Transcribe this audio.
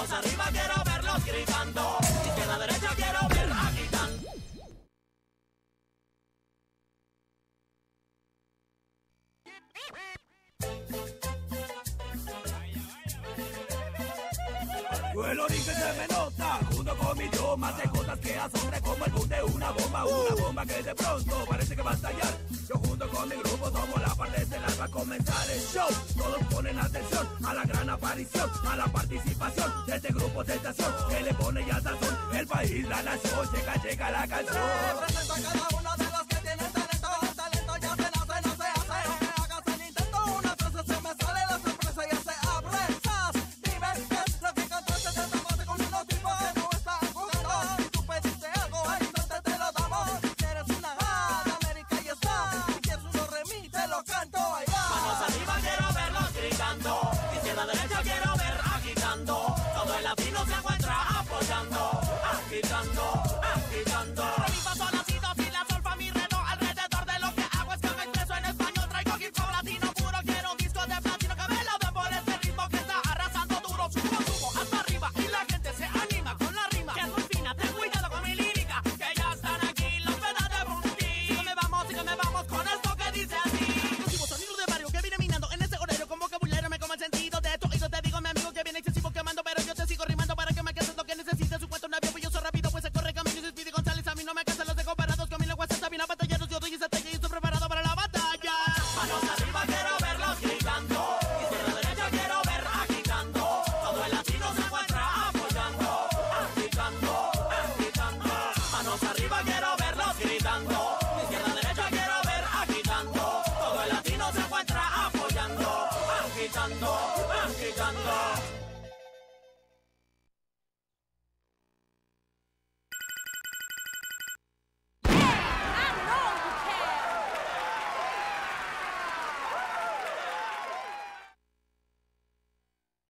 Manos arriba quiero verlos gritando. Izquierda, derecha quiero ver agitando. El origen se me nota, junto con mi idioma, de cosas que asombran como el boom de una bomba que de pronto parece que va a estallar. Yo junto con mi grupo tomo la parte estelar, va a comenzar el show. Todos ponen atención a la gran aparición, a la participación de este grupo sensación que le pone ya sazón. El país, la nación, llega la canción. Represento a cada uno de los que tienen talento, el talento ya se nace, no se hace. Hagas el intento, una frase se me sale, la sorpresa ya se abre. Dime qué es lo que cantaste, te tomaste con unos tipos que no están jugando. Si tú pediste algo, al instante te lo damos. Eres una A de América y está. Si quieres uno remí, te lo canto, ahí va. Manos arriba quiero verlos gritando. Izquierda, derecha quiero ver agitando. Todo el latino se encuentra apoyando.